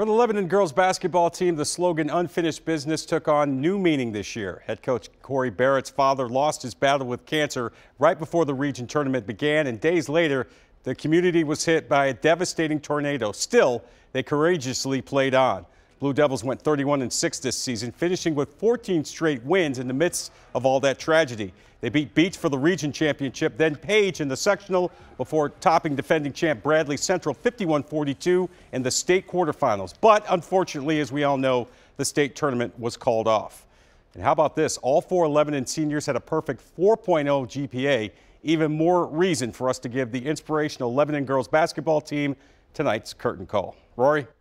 For the Lebanon Girls Basketball team, the slogan "Unfinished Business" took on new meaning this year. Head coach Corey Barrett's father lost his battle with cancer right before the region tournament began, and days later, the community was hit by a devastating tornado. Still, they courageously played on. Blue Devils went 31-6 this season, finishing with 14 straight wins in the midst of all that tragedy. They beat Beach for the region championship, then Page in the sectional before topping defending champ Bradley Central 51-42 in the state quarterfinals. But unfortunately, as we all know, the state tournament was called off. And how about this? All four Lebanon seniors had a perfect 4.0 GPA. Even more reason for us to give the inspirational Lebanon girls basketball team tonight's curtain call. Rory?